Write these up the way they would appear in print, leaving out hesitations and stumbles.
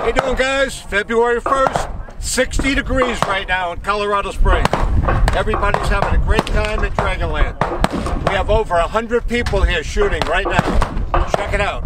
How you doing, guys? February 1st, 60 degrees right now in Colorado Springs. Everybody's having a great time in Dragonland. We have over 100 people here shooting right now. Check it out.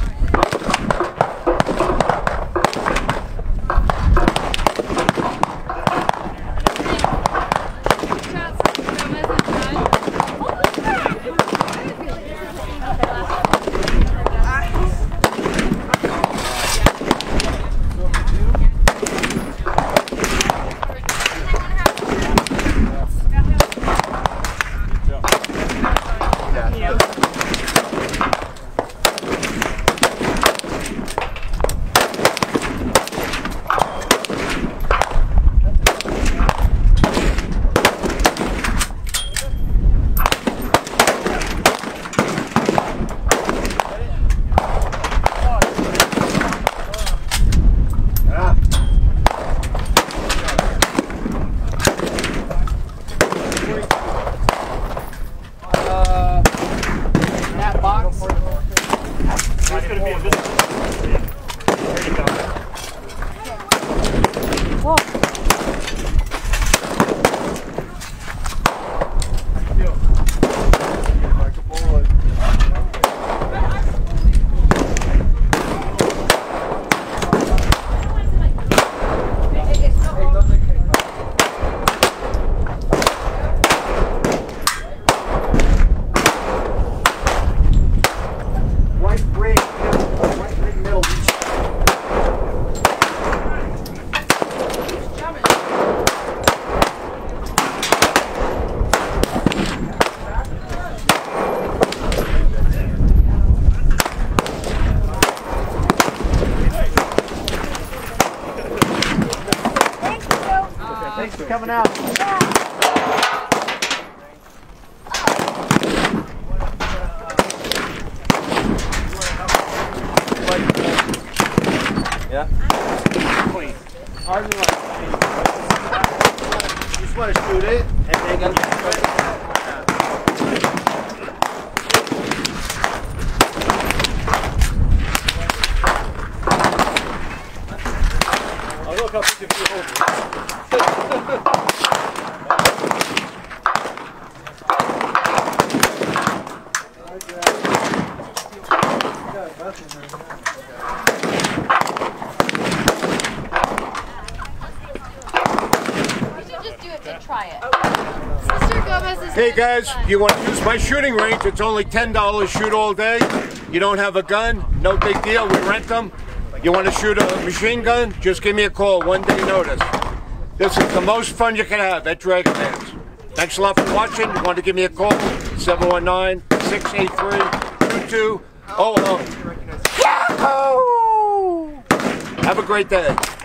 Thanks for coming out. Yeah? Clean. Hard and light. You just want to shoot it and then get it. I'll look up if you hold it. Try it. Mr. Gomez is Hey guys, you want to use my shooting range? It's only $10. Shoot all day. You don't have a gun? No big deal. We rent them. You want to shoot a machine gun? Just give me a call. 1 day notice. This is the most fun you can have at Dragonland. Thanks a lot for watching. You want to give me a call? 719-683-2200. Yahoo! Have a great day.